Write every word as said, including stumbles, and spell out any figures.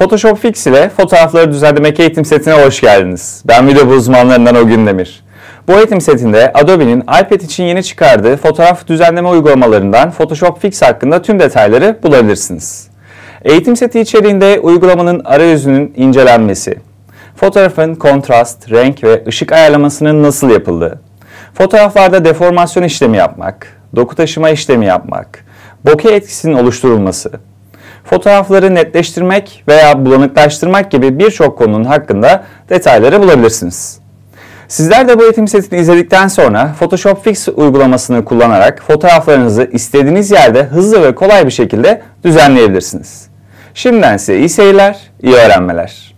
Photoshop Fix ile fotoğrafları düzenlemek eğitim setine hoş geldiniz. Ben video uzmanlarından Ogün Demir. Bu eğitim setinde Adobe'nin iPad için yeni çıkardığı fotoğraf düzenleme uygulamalarından Photoshop Fix hakkında tüm detayları bulabilirsiniz. Eğitim seti içeriğinde uygulamanın arayüzünün incelenmesi, fotoğrafın kontrast, renk ve ışık ayarlamasının nasıl yapıldığı, fotoğraflarda deformasyon işlemi yapmak, doku taşıma işlemi yapmak, bokeh etkisinin oluşturulması, fotoğrafları netleştirmek veya bulanıklaştırmak gibi birçok konunun hakkında detayları bulabilirsiniz. Sizler de bu eğitim setini izledikten sonra Photoshop Fix uygulamasını kullanarak fotoğraflarınızı istediğiniz yerde hızlı ve kolay bir şekilde düzenleyebilirsiniz. Şimdiden size iyi seyirler, iyi öğrenmeler.